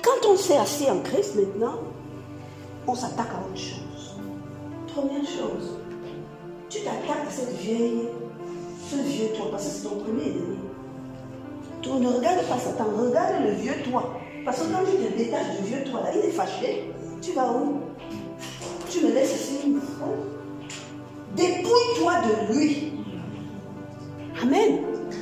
Quand on s'est assis en Christ maintenant, on s'attaque à autre chose. Première chose, tu t'attaques à ce vieux toi, parce que c'est ton premier ennemi. Tu ne regardes pas Satan, regarde le vieux toi. Parce que quand tu te détaches du vieux toi, là, il est fâché. Tu vas où? Tu me laisses ici. Dépouille-toi de lui. Amen.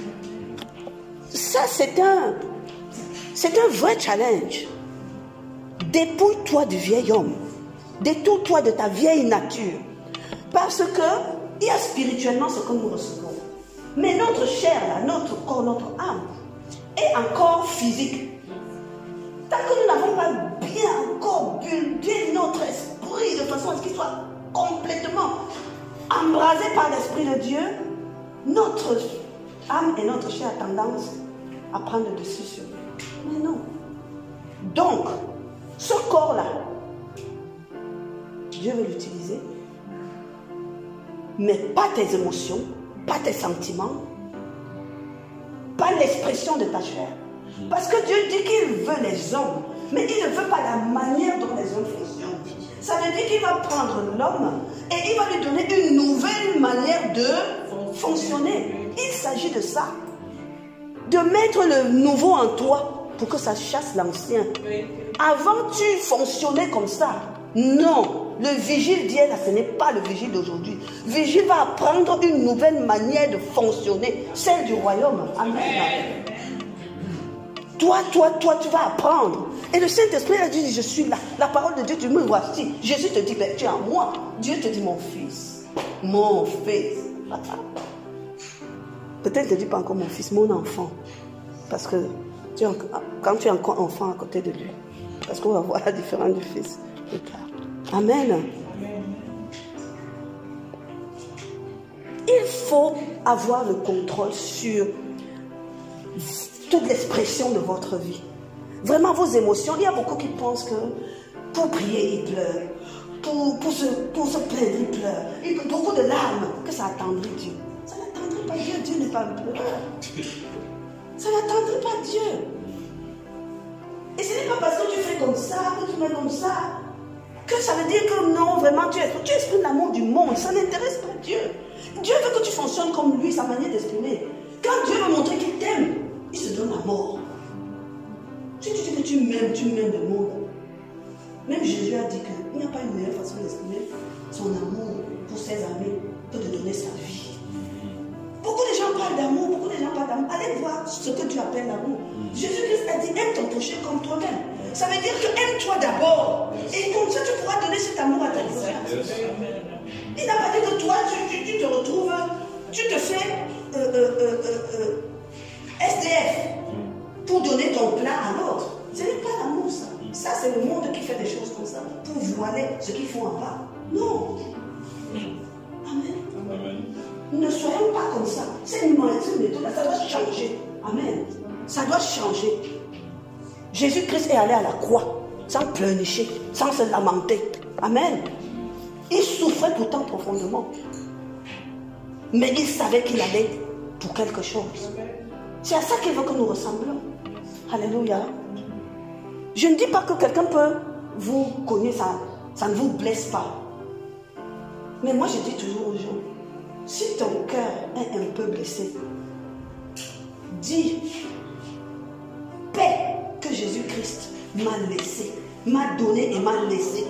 Ça, c'est un vrai challenge. Dépouille-toi du vieil homme. Détourne-toi de ta vieille nature. Parce que il y a spirituellement ce que nous recevons. Mais notre chair, là, notre corps, notre âme, est encore physique. Tant que nous n'avons pas bien encore buildé notre esprit de façon à ce qu'il soit complètement embrasé par l'Esprit de Dieu, notre âme et notre chair a tendance à prendre le dessus sur nous. Mais non. Donc, ce corps-là, Dieu veut l'utiliser, mais pas tes émotions, pas tes sentiments, pas l'expression de ta chair. Parce que Dieu dit qu'il veut les hommes, mais il ne veut pas la manière dont les hommes fonctionnent. Ça veut dire qu'il va prendre l'homme et il va lui donner une nouvelle manière de fonctionner. Il s'agit de ça. De mettre le nouveau en toi pour que ça chasse l'ancien. Avant, tu fonctionnais comme ça. Non. Le vigile d'hier, ce n'est pas le vigile d'aujourd'hui. Le vigile va apprendre une nouvelle manière de fonctionner, celle du royaume. Amen. Toi, tu vas apprendre. Et le Saint-Esprit a dit, je suis là. La parole de Dieu, tu me voici. Jésus te dit, ben, tu es en moi. Dieu te dit, mon fils. Mon fils. Peut-être ne te dit pas encore mon fils, mon enfant. Parce que quand tu es encore enfant à côté de lui. Parce qu'on va voir la différence du fils plus tard. Amen. Il faut avoir le contrôle sur toute l'expression de votre vie. Vraiment vos émotions. Il y a beaucoup qui pensent que pour prier, ils pleurent. Pour se plaindre, ils pleurent. Il y a beaucoup de larmes, que ça attendrit Dieu. Ça n'attendrit pas Dieu. Dieu n'est pas un pleureur. Ça n'attendrit pas Dieu. Et ce n'est pas parce que tu fais comme ça, que tu mets comme ça, que ça veut dire que non, vraiment, tu exprimes l'amour du monde. Ça n'intéresse pas Dieu. Dieu veut que tu fonctionnes comme lui, sa manière d'exprimer. Quand Dieu veut montrer qu'il t'aime, il se donne la mort. Si tu dis que tu m'aimes le monde. Même Jésus a dit qu'il n'y a pas une meilleure façon d'exprimer son amour pour ses amis que de donner sa vie. Beaucoup de gens parlent d'amour, beaucoup de gens parlent d'amour. Allez voir ce que tu appelles l'amour. Jésus-Christ a dit, aime ton prochain comme toi-même. Ça veut dire que aime-toi d'abord. Et comme ça, tu pourras donner cet amour à ton prochain. Il n'a pas dit que toi, tu te retrouves, tu te fais SDF pour donner ton plat à l'autre. Ce n'est pas l'amour, ça. Ça, c'est le monde qui fait des choses comme ça pour voiler ce qu'ils font en bas. Non. Amen. Amen. Ne soyons pas comme ça. C'est une méthode, ça doit changer. Amen. Ça doit changer. Jésus-Christ est allé à la croix sans pleurnicher, sans se lamenter. Amen. Il souffrait pourtant profondément. Mais il savait qu'il allait pour quelque chose. C'est à ça qu'il veut que nous ressemblons. Alléluia. Je ne dis pas que quelqu'un peut vous connaître, ça ne vous blesse pas. Mais moi je dis toujours aux gens, si ton cœur est un peu blessé, dis, paix que Jésus-Christ m'a laissé, m'a donné et m'a laissé.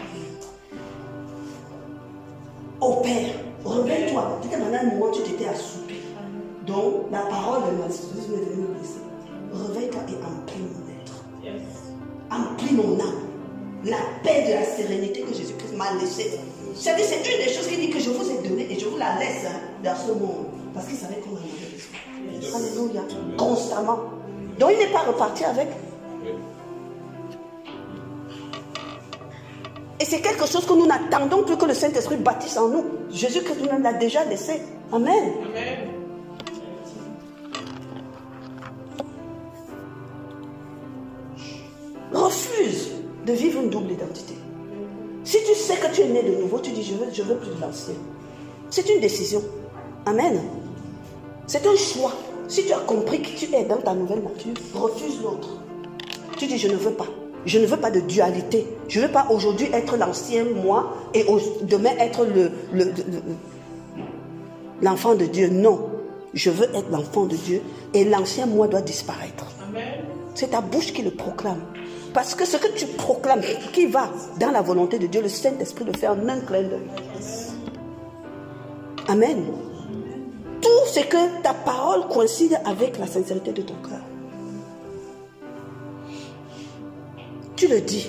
Au Père, réveille-toi. Peut-être pendant un moment tu t'étais assoupi. Donc la parole de Jésus est venue me blesser. Réveille-toi et emplis mon être. Yes. Emplis mon âme. La paix de la sérénité que Jésus-Christ m'a laissée. C'est une des choses qu'il dit que je vous ai donné et je vous la laisse dans ce monde. Parce qu'il savait qu'on en avait besoin. Alléluia. Constamment. Donc il n'est pas reparti avec. Et c'est quelque chose que nous n'attendons plus que le Saint-Esprit bâtisse en nous. Jésus-Christ nous l'a déjà laissé. Amen. Amen. Refuse de vivre une double identité. Si tu sais que tu es né de nouveau, tu dis je veux plus de l'ancien. C'est une décision. Amen. C'est un choix. Si tu as compris que tu es dans ta nouvelle nature, refuse l'autre. Tu dis je ne veux pas. Je ne veux pas de dualité. Je ne veux pas aujourd'hui être l'ancien moi et demain être l'enfant de Dieu. Non. Je veux être l'enfant de Dieu et l'ancien moi doit disparaître. Amen. C'est ta bouche qui le proclame. Parce que ce que tu proclames, qui va dans la volonté de Dieu, le Saint-Esprit le fait en un clin d'œil. Amen. Tout ce que ta parole coïncide avec la sincérité de ton cœur. Tu le dis.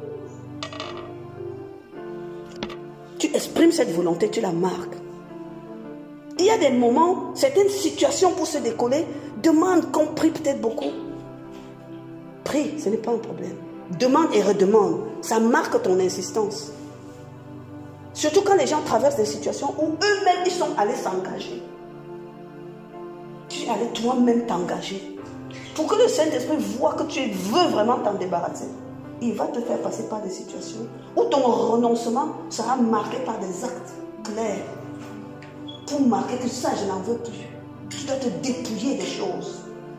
Tu exprimes cette volonté, tu la marques. Il y a des moments, certaines situations pour se décoller demandent qu'on prie peut-être beaucoup. Prie, ce n'est pas un problème. Demande et redemande. Ça marque ton insistance. Surtout quand les gens traversent des situations où eux-mêmes ils sont allés s'engager. Tu allais toi-même t'engager. Pour que le Saint-Esprit voit que tu veux vraiment t'en débarrasser. Il va te faire passer par des situations où ton renoncement sera marqué par des actes clairs. Pour marquer que ça, je n'en veux plus. Tu dois te dépouiller des choses.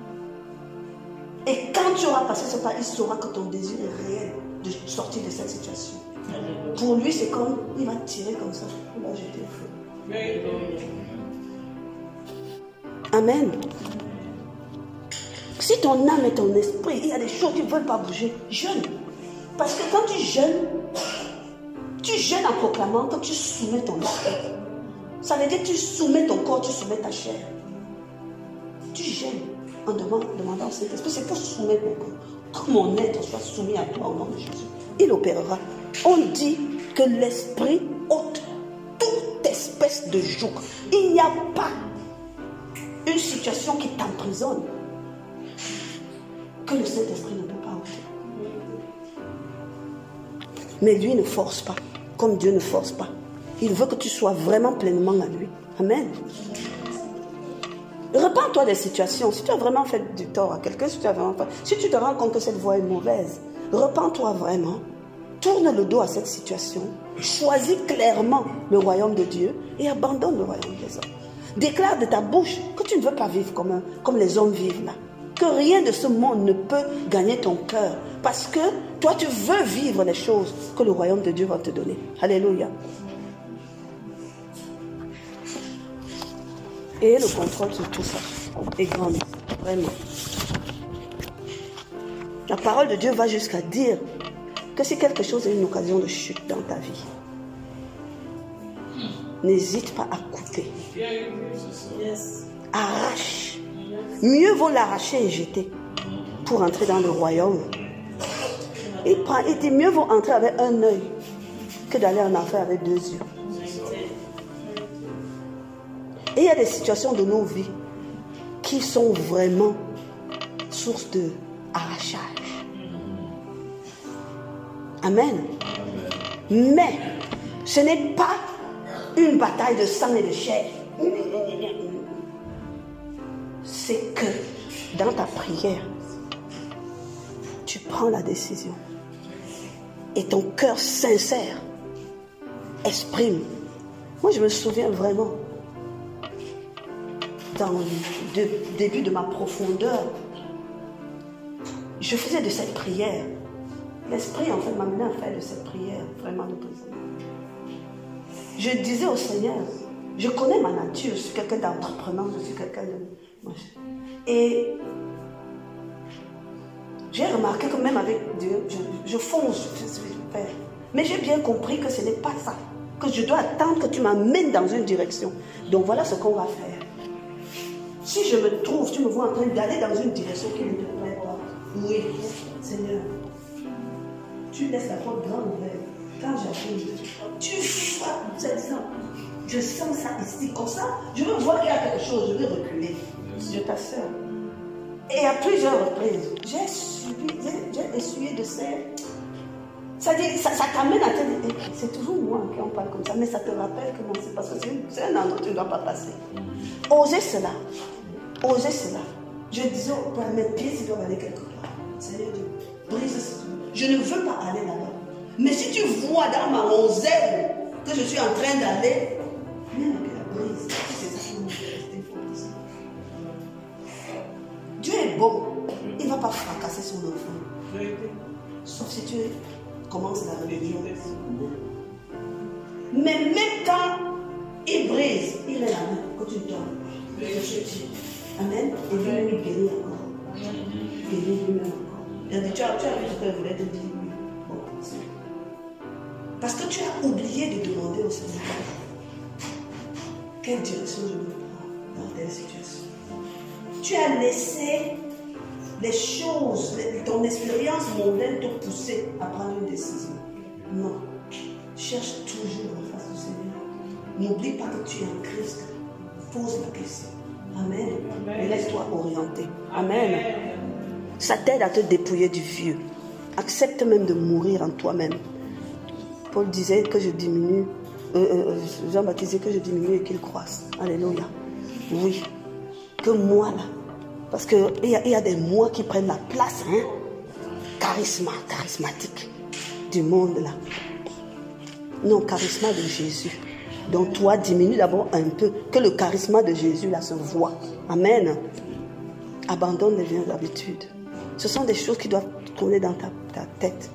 Et quand tu auras passé ce pas, il saura que ton désir est réel de sortir de cette situation. Pour lui, c'est comme, il va tirer comme ça, il va jeter le feu. Amen. Si ton âme et ton esprit, il y a des choses qui ne veulent pas bouger, jeûne. Parce que quand tu jeûnes en proclamant que tu soumets ton esprit. Ça veut dire que tu soumets ton corps, tu soumets ta chair. Tu jeûnes en demandant au Saint-Esprit. C'est pour soumettre mon corps. Que mon être soit soumis à toi au nom de Jésus. Il opérera. On dit que l'Esprit ôte toute espèce de joug. Il n'y a pas une situation qui t'emprisonne que le Saint-Esprit ne peut pas ôter. Mais lui ne force pas, comme Dieu ne force pas. Il veut que tu sois vraiment pleinement à lui. Amen. Repends-toi des situations. Si tu as vraiment fait du tort à quelqu'un, si tu te rends compte que cette voie est mauvaise, repends-toi vraiment. Tourne le dos à cette situation. Choisis clairement le royaume de Dieu et abandonne le royaume des hommes. Déclare de ta bouche que tu ne veux pas vivre comme les hommes vivent là. Que rien de ce monde ne peut gagner ton cœur. Parce que toi, tu veux vivre les choses que le royaume de Dieu va te donner. Alléluia. Et le contrôle sur tout ça est grand. Vraiment. La parole de Dieu va jusqu'à dire que si quelque chose est une occasion de chute dans ta vie, n'hésite pas à couper. Arrache. Mieux vaut l'arracher et jeter pour entrer dans le royaume. Il dit mieux vaut entrer avec un œil que d'aller en enfer avec deux yeux. Et il y a des situations de nos vies qui sont vraiment source de arrachage. Amen. Mais ce n'est pas une bataille de sang et de chair. C'est que dans ta prière, tu prends la décision. Et ton cœur sincère exprime. Moi, je me souviens vraiment, dans le début de ma profondeur, je faisais de cette prière. L'Esprit, en fait, m'a amené à faire de cette prière vraiment de prisonnier. Je disais au Seigneur, je connais ma nature, je suis quelqu'un d'entreprenant, je suis quelqu'un de... Et j'ai remarqué que même avec Dieu, je fonce, je suis père. Mais j'ai bien compris que ce n'est pas ça. Que je dois attendre que tu m'amènes dans une direction. Donc voilà ce qu'on va faire. Si je me trouve, tu me vois en train d'aller dans une direction qui ne te plaît pas. Oui, Seigneur. Tu laisses la porte grande ouverte. Quand j'arrive, tu frappes, je sens ça ici, comme ça, je veux voir qu'il y a quelque chose, je vais reculer. Je t'assure. Et à plusieurs reprises, j'ai essuyé de ces... Ça t'amène à te dire, c'est toujours moi qui en parle comme ça, mais ça te rappelle que non, c'est parce que c'est un endroit où tu ne dois pas passer. Osez cela. Osez cela. Je disais au Père, mes pieds, s'ils doivent aller quelque part. Seigneur, brise ce truc. Je ne veux pas aller là-bas. Mais si tu vois dans ma onzaine que je suis en train d'aller, mets mes pieds la brise. C'est ça qui me fait rester fort. Dieu est bon. Il ne va pas fracasser son enfant. Sauf si tu commences la rébellion. Mais même quand il brise, il est la main quand tu tombes. Amen. Et lui-même, il guérit encore. Il guérit lui-même encore. Il a dit, tu as vu ce que je voulais te dire. Bon, parce que tu as oublié de demander au Seigneur quelle direction je veux prendre dans telle situation. Tu as laissé les choses, ton expérience mondaine te pousser à prendre une décision. Non. Cherche toujours la face du Seigneur. N'oublie pas que tu es en Christ. Pose la question. Amen. Et laisse-toi orienter. Amen. Ça t'aide à te dépouiller du vieux. Accepte même de mourir en toi-même. Paul disait que je diminue. Jean-Baptiste disait que je diminue et qu'il croisse. Alléluia. Oui. Que moi là. Parce qu'il y a des moi qui prennent la place. Hein? Charismatique du monde là. Non, charisme de Jésus. Donc toi, diminue d'abord un peu. Que le charisme de Jésus là se voit. Amen. Abandonne les vieilles habitudes. Ce sont des choses qui doivent tourner dans ta tête.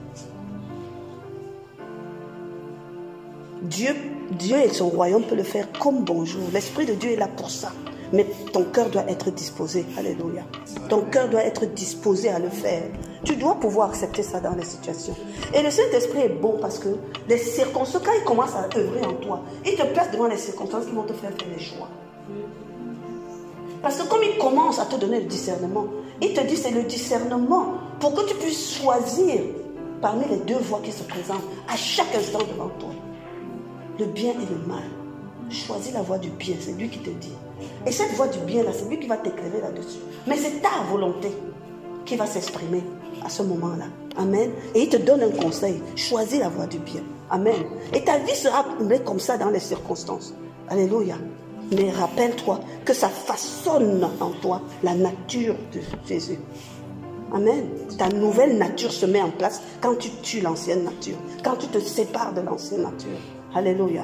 Dieu et son royaume peut le faire comme bonjour. L'Esprit de Dieu est là pour ça. Mais ton cœur doit être disposé. Alléluia. Ton cœur doit être disposé à le faire. Tu dois pouvoir accepter ça dans les situations. Et le Saint-Esprit est bon parce que les circonstances, quand il commence à œuvrer en toi, il te place devant les circonstances qui vont te faire les choix. Parce que comme il commence à te donner le discernement, il te dit c'est le discernement pour que tu puisses choisir parmi les deux voies qui se présentent à chaque instant devant toi. Le bien et le mal. Choisis la voie du bien, c'est lui qui te dit. Et cette voie du bien là, c'est lui qui va t'éclairer là-dessus. Mais c'est ta volonté qui va s'exprimer à ce moment-là. Amen. Et il te donne un conseil. Choisis la voie du bien. Amen. Et ta vie sera comme ça dans les circonstances. Alléluia. Mais rappelle-toi que ça façonne en toi la nature de Jésus. Amen. Ta nouvelle nature se met en place quand tu tues l'ancienne nature. Quand tu te sépares de l'ancienne nature. Alléluia.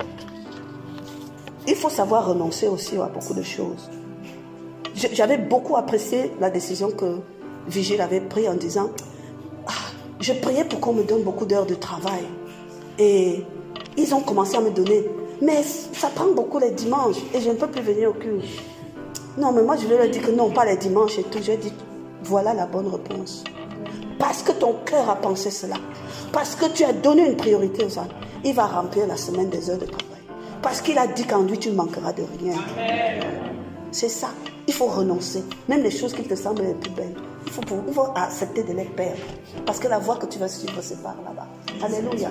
Il faut savoir renoncer aussi à beaucoup de choses. J'avais beaucoup apprécié la décision que Vigile avait prise en disant je priais pour qu'on me donne beaucoup d'heures de travail. Et ils ont commencé à me donner. Mais ça prend beaucoup les dimanches et je ne peux plus venir au culte. Non, mais moi je leur ai dit que non, pas les dimanches et tout. J'ai dit voilà la bonne réponse. Parce que ton cœur a pensé cela. Parce que tu as donné une priorité aux autres. Il va remplir la semaine des heures de travail. Parce qu'il a dit qu'en lui, tu ne manqueras de rien. C'est ça. Il faut renoncer. Même les choses qui te semblent les plus belles. Il faut accepter de les perdre. Parce que la voie que tu vas suivre, c'est par là-bas. Alléluia.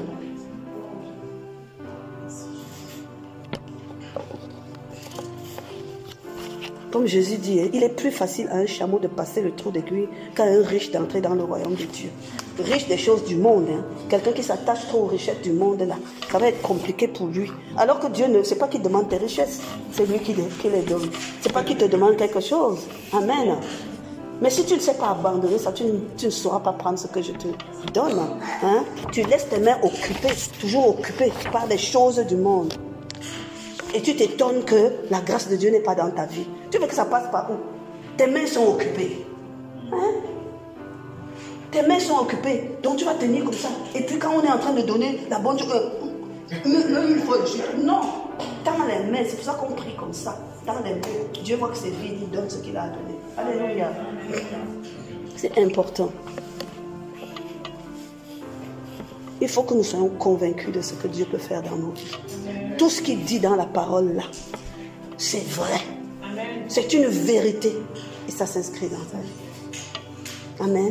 Comme Jésus dit, il est plus facile à un chameau de passer le trou d'aiguille qu'à un riche d'entrer dans le royaume de Dieu. Riche des choses du monde, hein. Quelqu'un qui s'attache trop aux richesses du monde, là, ça va être compliqué pour lui. Alors que Dieu ne sait pas qu'il demande tes richesses, c'est lui qui les donne. C'est pas qu'il te demande quelque chose. Amen. Mais si tu ne sais pas abandonner ça, tu ne sauras pas prendre ce que je te donne. Hein. Tu laisses tes mains occupées, toujours occupées par les choses du monde. Et tu t'étonnes que la grâce de Dieu n'est pas dans ta vie. Tu veux que ça passe par où? Tes mains sont occupées. Hein? Tes mains sont occupées. Donc tu vas tenir comme ça. Et puis quand on est en train de donner la bonne chose, non. Dans les mains, c'est pour ça qu'on prie comme ça. Dans les mains, Dieu voit que c'est vide, il donne ce qu'il a donné. Alléluia. C'est important. Il faut que nous soyons convaincus de ce que Dieu peut faire dans nos vies. Tout ce qu'il dit dans la parole là, c'est vrai. C'est une vérité. Et ça s'inscrit dans ta vie. Amen.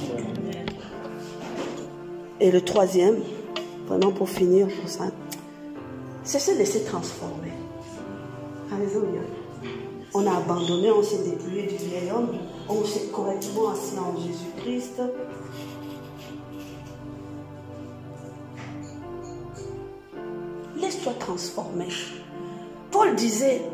Et le troisième, vraiment pour finir pour ça, c'est se laisser transformer. Alléluia. On a abandonné, on s'est dépouillé du vieil homme, on s'est correctement assis en Jésus-Christ. Laisse-toi transformer. Paul disait,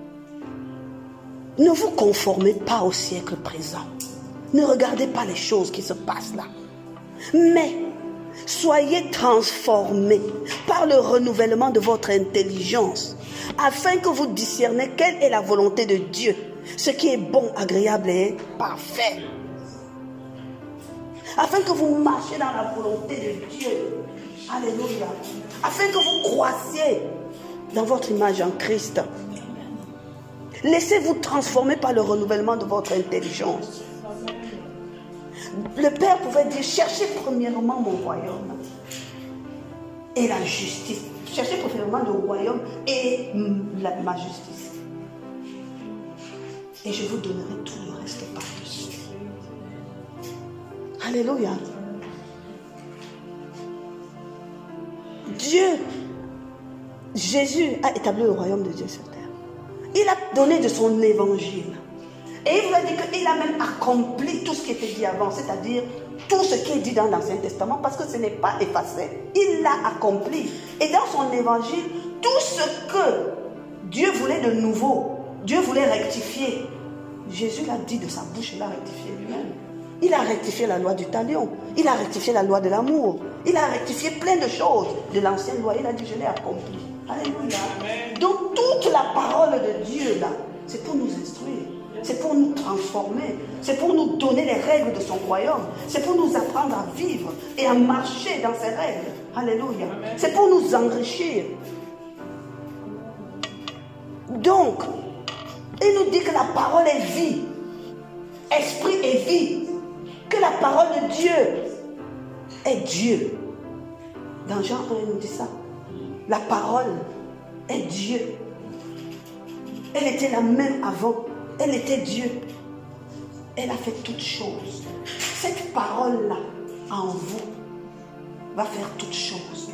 ne vous conformez pas au siècle présent. Ne regardez pas les choses qui se passent là. Mais soyez transformés par le renouvellement de votre intelligence, afin que vous discerniez quelle est la volonté de Dieu, ce qui est bon, agréable et parfait. afin que vous marchiez dans la volonté de Dieu. Alléluia. Afin que vous croissiez dans votre image en Christ. Laissez-vous transformer par le renouvellement de votre intelligence. Le Père pouvait dire, cherchez premièrement mon royaume et la justice. Cherchez premièrement le royaume et ma justice. Et je vous donnerai tout le reste par-dessus. Alléluia. Dieu, Jésus a établi le royaume de Dieu sur terre. Il a donné de son évangile. Et il vous a dit qu'il a même accompli tout ce qui était dit avant, c'est-à-dire tout ce qui est dit dans l'Ancien Testament, parce que ce n'est pas effacé. Il l'a accompli. Et dans son évangile, tout ce que Dieu voulait de nouveau, Dieu voulait rectifier, Jésus l'a dit de sa bouche, il l'a rectifié lui-même. Il a rectifié la loi du talion, il a rectifié la loi de l'amour, il a rectifié plein de choses de l'ancienne loi. Il a dit, je l'ai accompli. Alléluia. Donc toute la parole de Dieu là, c'est pour nous instruire, c'est pour nous transformer, c'est pour nous donner les règles de son royaume, c'est pour nous apprendre à vivre et à marcher dans ses règles. Alléluia. C'est pour nous enrichir. Donc, il nous dit que la parole est vie, esprit et vie, que la parole de Dieu est Dieu. Dans Jean 1, il nous dit ça. La parole est Dieu. Elle était la même avant. Elle était Dieu. Elle a fait toutes choses. Cette parole-là, en vous, va faire toutes choses.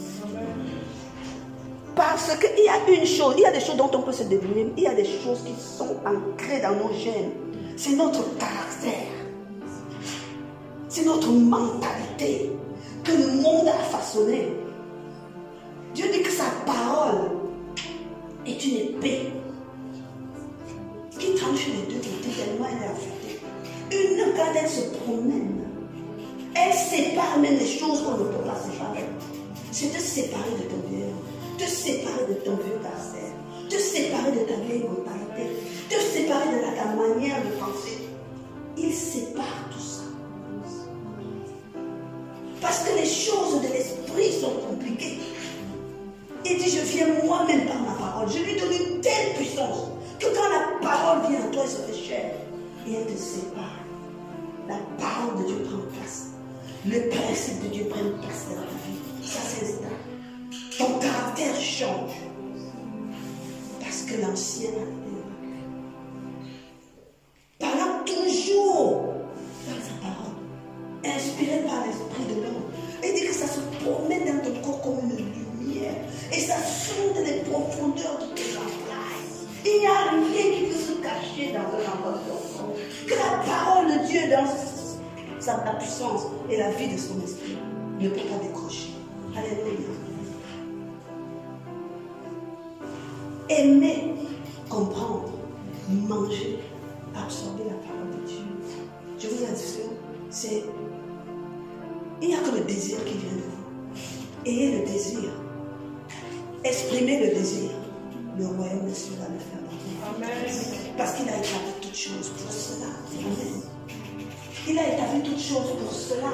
Parce qu'il y a une chose, il y a des choses dont on peut se deviner, il y a des choses qui sont ancrées dans nos gènes. C'est notre caractère. C'est notre mentalité que le monde a façonnée. Dieu dit que sa parole est une épée qui tranche les deux côtés tellement elle est affûtée. Quand elle se promène, elle sépare même les choses qu'on ne peut pas séparer. C'est te séparer de ton vieux, te séparer de ton vieux caractère, te séparer de ta vieille mentalité, te séparer de ta manière de penser. Il sépare tout ça. Parce que les choses de l'esprit sont compliquées. Il dit, je viens moi-même par ma parole. Je lui donne une telle puissance que quand la parole vient à toi, elle se fait chair. Et elle te sépare. La parole de Dieu prend place. Le principe de Dieu prend place dans ta vie. Ça s'installe. Ton caractère change. Parce que l'ancien a été vaincu. Parlant toujours dans sa parole. Inspiré par l'esprit de l'homme. Il dit que ça se promène dans ton corps comme une lumière. Et ça sonde les profondeurs de tes entrailles. Il n'y a rien qui peut se cacher dans un endroit profond. Que la parole de Dieu dans sa puissance et la vie de son esprit ne peut pas décrocher. Alléluia. Aimer, comprendre, manger, absorber la parole de Dieu. Je vous assure, c'est... Il n'y a que le désir qui vient de vous. Ayez le désir. Exprimez le désir. Le royaume de Dieu va le faire dans vous. Amen. Parce qu'il a établi toutes choses pour cela. Amen. Il a établi toutes choses pour cela.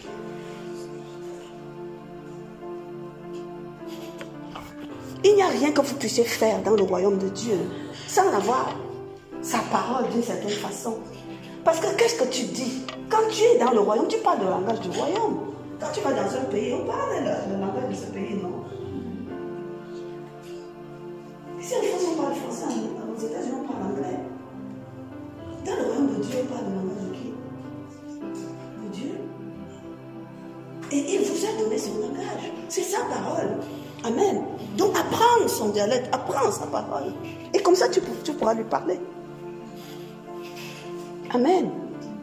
Il n'y a rien que vous puissiez faire dans le royaume de Dieu sans avoir sa parole d'une certaine façon. Parce que qu'est-ce que tu dis? Quand tu es dans le royaume, tu parles le langage du royaume. Quand tu vas dans un pays, on parle le langage de ce pays, non? Ici en France, on parle français, aux États-Unis, on parle anglais. Dans le royaume de Dieu, on parle le langage de qui? De Dieu. Et il vous a donné son langage. C'est sa parole. Amen. Donc apprends son dialecte, apprends sa parole. Et comme ça, tu pourras lui parler. Amen.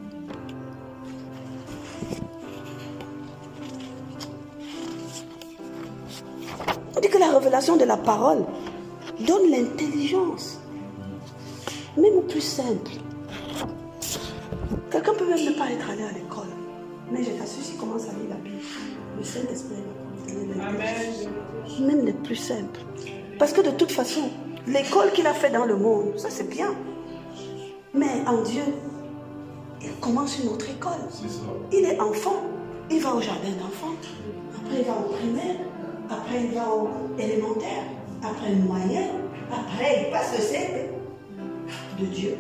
On dit que la révélation de la parole donne l'intelligence, même au plus simple. Quelqu'un peut même ne pas être allé à l'école, mais je t'assure, s'il commence à lire la Bible, le Saint-Esprit va donner l'intelligence, même les plus simples. Parce que de toute façon, l'école qu'il a fait dans le monde, ça c'est bien. Mais en Dieu, il commence une autre école. Il est enfant, il va au jardin d'enfants, après il va au primaire, après il va au élémentaire, après le moyen, après il passe le CP de Dieu.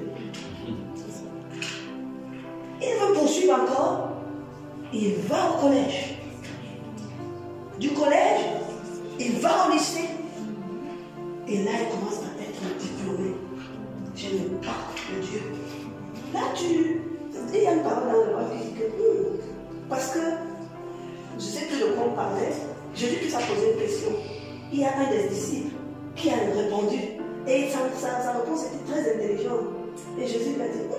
Il veut poursuivre encore, il va au collège. Du collège, il va au lycée. Et là, il commence à être diplômé. Je ne parle de Dieu. Là, il y a une parole dans le roi qui dit que, parce que, je sais que le con parlait, Jésus qui s'est posé une question. Il y a un des disciples qui a répondu. Et sa réponse était très intelligente. Et Jésus lui a dit,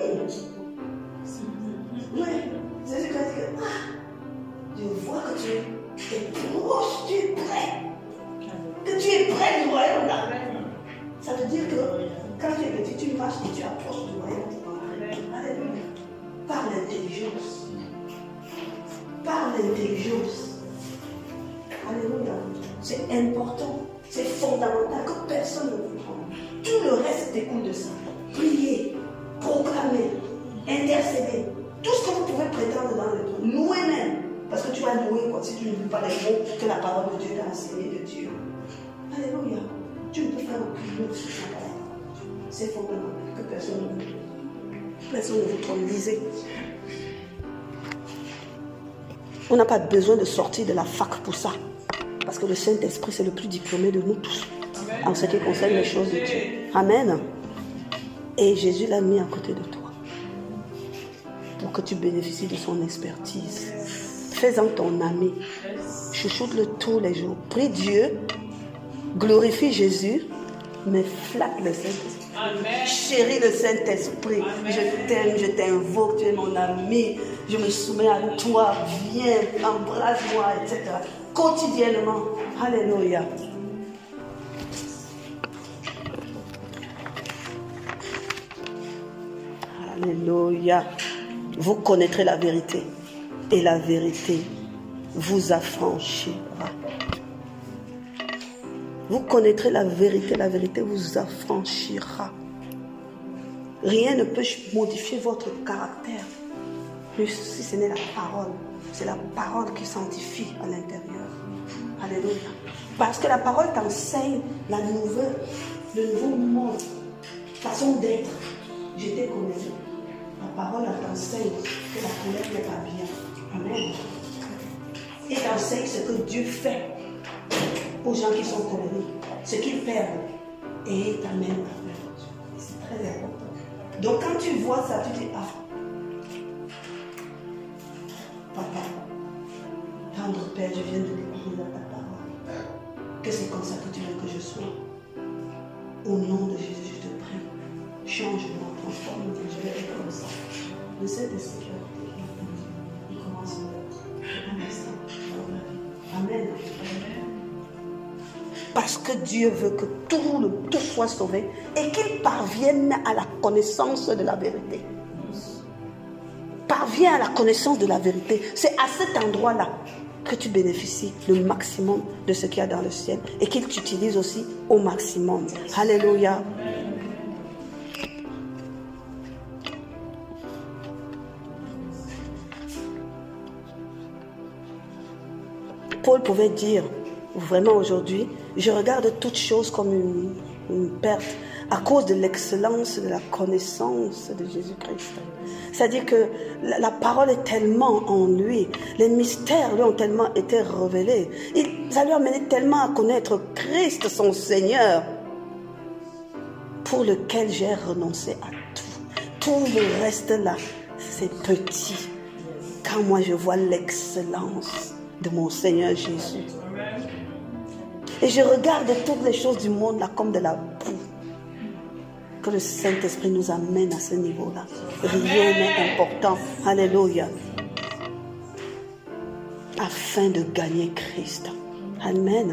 oui, Jésus lui a dit, je vois que tu es proche, tu es prêt. Que tu es près du royaume là. Ça veut dire que quand tu es petit, tu marches et tu approches du royaume. Alléluia. Par l'intelligence. Par l'intelligence. Alléluia. C'est important. C'est fondamental que personne ne vous prenne. Tout le reste découle de ça. Prier, proclamer, intercéder. Tout ce que vous pouvez prétendre dans le temps. Louer même. Parce que tu vas louer quoi, si tu ne loues pas les mots que la parole de Dieu t'a enseigné de Dieu. Alléluia. Tu ne peux faire aucune autre sur la parole. C'est fondamental que personne ne vous trompe. Lisez. On n'a pas besoin de sortir de la fac pour ça. Parce que le Saint-Esprit, c'est le plus diplômé de nous tous. En ce qui concerne les choses de Dieu. Amen. Et Jésus l'a mis à côté de toi. Pour que tu bénéficies de son expertise. Fais-en ton ami. Chouchoute-le tous les jours. Prie Dieu. Glorifie Jésus. Mais flatte le Saint-Esprit. Chéris le Saint-Esprit. Je t'aime, je t'invoque, tu es mon ami. Je me soumets à toi. Viens, embrasse-moi, etc. Quotidiennement. Alléluia. Alléluia. Vous connaîtrez la vérité. Et la vérité vous affranchira. Vous connaîtrez la vérité vous affranchira. Rien ne peut modifier votre caractère, si ce n'est la parole. C'est la parole qui sanctifie à l'intérieur. Alléluia. Parce que la parole t'enseigne le nouveau monde, façon d'être. Je t'ai connu. La parole t'enseigne que la colère n'est pas bien. Amen. Et t'enseigne ce que Dieu fait aux gens qui sont colériques, ce qu'ils perdent, et t'amène à Dieu. C'est très important. Donc quand tu vois ça, tu dis, Papa, tendre Père, je viens de découvrir ta parole. Que c'est comme ça que tu veux que je sois. Au nom de Jésus, je te prie. Change-moi, transforme-moi, je vais être comme ça. Le Saint-Esprit, il commence un instant dans ma vie. Amen. Parce que Dieu veut que tout soit sauvé et qu'il parvienne à la connaissance de la vérité. Parviens à la connaissance de la vérité. C'est à cet endroit-là que tu bénéficies le maximum de ce qu'il y a dans le ciel et qu'il t'utilise aussi au maximum. Alléluia. Paul pouvait dire, vraiment aujourd'hui, je regarde toutes choses comme une perte à cause de l'excellence de la connaissance de Jésus-Christ. C'est-à-dire que la parole est tellement en lui, les mystères lui ont tellement été révélés, ça lui a mené tellement à connaître Christ, son Seigneur, pour lequel j'ai renoncé à tout. Tout le reste là, c'est petit. Quand moi je vois l'excellence de mon Seigneur Jésus. Et je regarde toutes les choses du monde là comme de la boue. Que le Saint-Esprit nous amène à ce niveau-là. Rien n'est important. Alléluia. Afin de gagner Christ. Amen.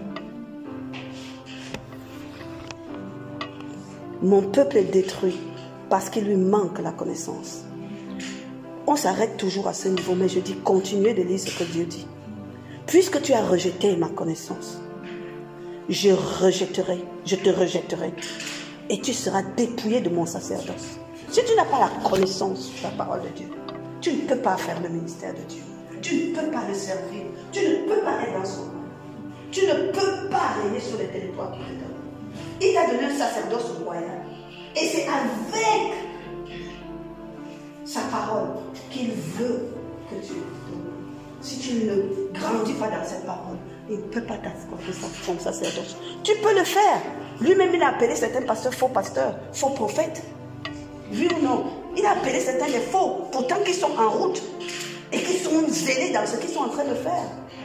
Mon peuple est détruit parce qu'il lui manque la connaissance. On s'arrête toujours à ce niveau, mais je dis continuez de lire ce que Dieu dit. Puisque tu as rejeté ma connaissance, je te rejetterai et tu seras dépouillé de mon sacerdoce. Si tu n'as pas la connaissance de la parole de Dieu, tu ne peux pas faire le ministère de Dieu. Tu ne peux pas le servir. Tu ne peux pas être dans son nom. Tu ne peux pas régner sur les territoires qu'il te donne. Il t'a donné un sacerdoce royal. Et c'est avec sa parole qu'il veut que tu donnes. Si tu ne grandis pas dans cette parole, il ne peut pas t'accorder son sacerdoce. Tu peux le faire. Lui-même, il a appelé certains pasteurs faux pasteurs, faux prophètes. Oui ou non? Il a appelé certains des faux, pourtant qu'ils sont en route et qui sont zélés dans ce qu'ils sont en train de faire.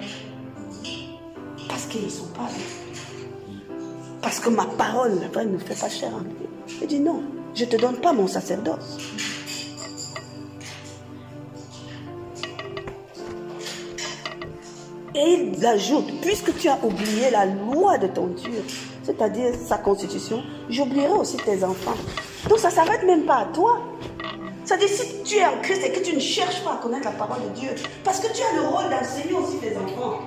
Parce qu'ils ne sont pas là. Parce que ma parole, la vraie, ne fait pas chair en lui. Il dit non, je ne te donne pas mon sacerdoce. Et il ajoute, puisque tu as oublié la loi de ton Dieu, c'est-à-dire sa constitution, j'oublierai aussi tes enfants. Donc ça ne s'arrête même pas à toi. C'est-à-dire si tu es en Christ et que tu ne cherches pas à connaître la parole de Dieu, parce que tu as le rôle d'enseigner aussi tes enfants.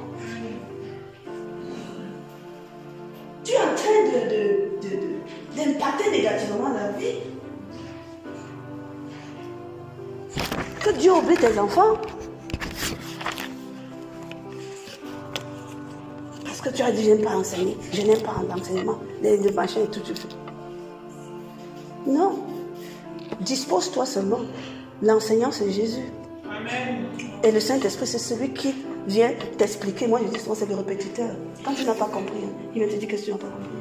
Tu es en train d'impacter négativement leur vie. Que Dieu oublie tes enfants. Parce que tu as dit, je n'aime pas enseigner, je n'aime pas l'enseignement, les machins et tout. Non. Dispose-toi seulement. L'enseignant, c'est Jésus. Amen. Et le Saint-Esprit, c'est celui qui vient t'expliquer. Moi, je dis souvent, c'est le répétiteur. Quand tu n'as pas compris, il vient te dire qu'est-ce que tu n'as pas compris.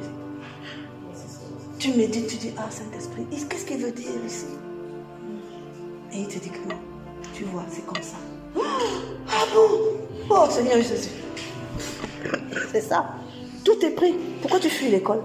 Tu médites, tu dis, ah, Saint-Esprit, qu'est-ce qu'il veut dire ici? Et il te dit que non. Tu vois, c'est comme ça. Ah bon? Oh, Seigneur Jésus. C'est ça. Tout est pris. Pourquoi tu fuis l'école?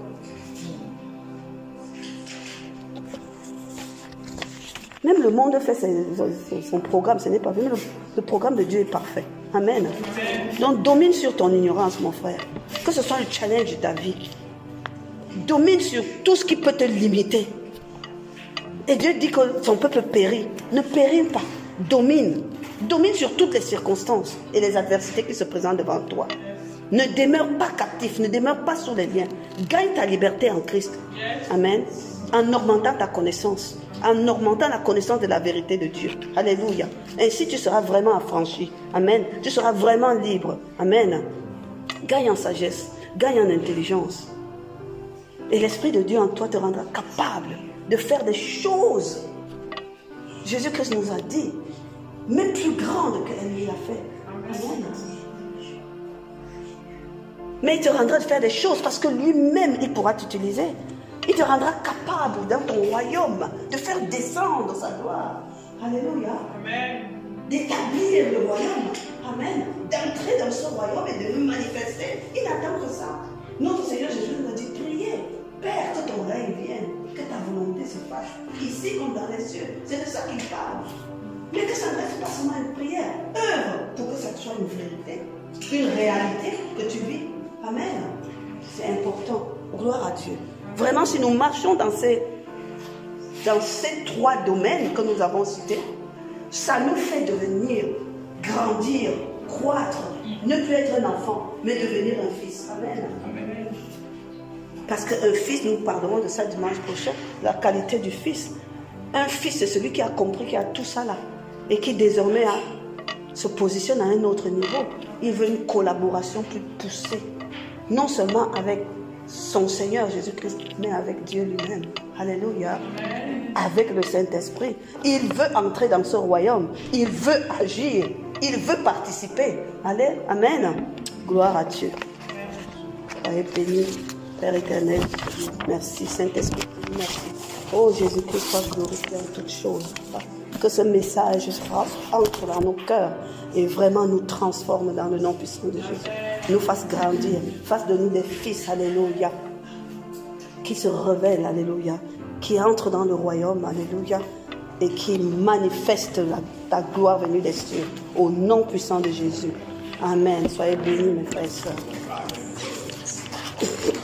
Même le monde fait son programme, ce n'est pas vrai. Le programme de Dieu est parfait. Amen. Donc domine sur ton ignorance, mon frère. Que ce soit le challenge de ta vie. Domine sur tout ce qui peut te limiter. Et Dieu dit que son peuple périt. Ne périt pas. Domine. Domine sur toutes les circonstances et les adversités qui se présentent devant toi. Ne demeure pas captif, ne demeure pas sous les liens. Gagne ta liberté en Christ. Amen. En augmentant ta connaissance. En augmentant la connaissance de la vérité de Dieu. Alléluia. Ainsi tu seras vraiment affranchi. Amen. Tu seras vraiment libre. Amen. Gagne en sagesse. Gagne en intelligence. Et l'Esprit de Dieu en toi te rendra capable de faire des choses. Jésus-Christ nous a dit, même plus grandes qu'elle lui a fait. Amen. Mais il te rendra de faire des choses parce que lui-même, il pourra t'utiliser. Il te rendra capable dans ton royaume de faire descendre sa gloire. Alléluia. Amen. D'établir le royaume. Amen. D'entrer dans ce royaume et de nous manifester. Il n'attend que ça. Notre Seigneur Jésus nous a dit, priez. Père, que ton règne vienne. Que ta volonté se fasse. Ici comme dans les cieux. C'est de ça qu'il parle. Mais que ça ne reste pas seulement une prière. Œuvre pour que ça soit une vérité. Une réalité que tu vis. Amen. C'est important. Gloire à Dieu. Vraiment, si nous marchons dans ces trois domaines que nous avons cités, ça nous fait devenir, grandir, croître, ne plus être un enfant, mais devenir un fils. Amen. Amen. Parce qu'un fils, nous parlerons de ça dimanche prochain, la qualité du fils. Un fils, c'est celui qui a compris qu'il y a tout ça là et qui désormais se positionne à un autre niveau. Il veut une collaboration plus poussée, non seulement avec son Seigneur Jésus-Christ, mais avec Dieu lui-même. Alléluia. Amen. Avec le Saint-Esprit. Il veut entrer dans ce royaume. Il veut agir. Il veut participer. Allez, amen. Gloire à Dieu. Soyez béni, Père éternel. Merci, Saint-Esprit. Merci. Oh Jésus-Christ, sois glorifié en toutes choses. Que ce message entre dans nos cœurs et vraiment nous transforme dans le nom puissant de Jésus. Nous fasse grandir, fasse de nous des fils, alléluia, qui se révèlent, alléluia, qui entrent dans le royaume, alléluia, et qui manifestent ta gloire venue des cieux, au nom puissant de Jésus. Amen. Soyez bénis, mes frères et sœurs.